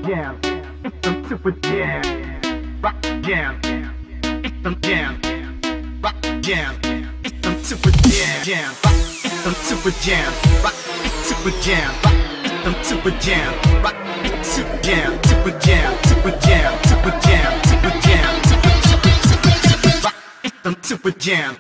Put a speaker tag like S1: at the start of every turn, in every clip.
S1: jam. It's some super jam. Rock jam. It's some jam. Rock jam. It's some super jam. It's some super jam. Rock. It's super jam. It's some super jam. Rock. It's super jam. Super jam. Super jam. Super jam. Super jam. Super rock. It's some super jam.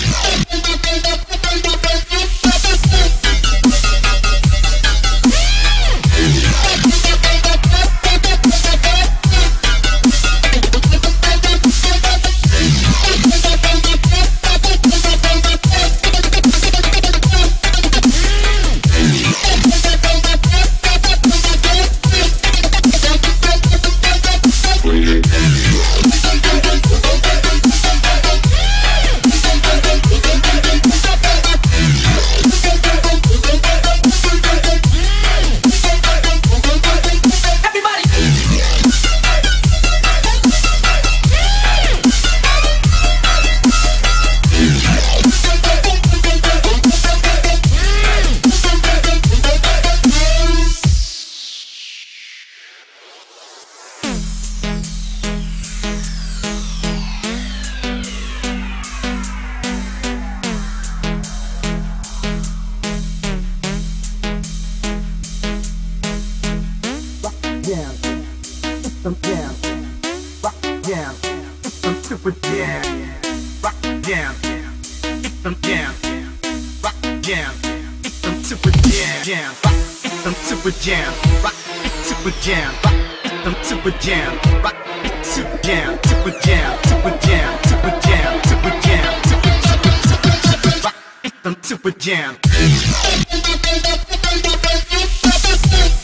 S1: Jam, it's some jam, rock jam, it's some super jam, rock jam, it's some jam, rock jam, it's some super jam, rock, it's some super jam, rock, it's super jam, rock, it's some super jam, rock, it's super jam, super jam, super jam, super jam, super jam, super rock, it's some super jam.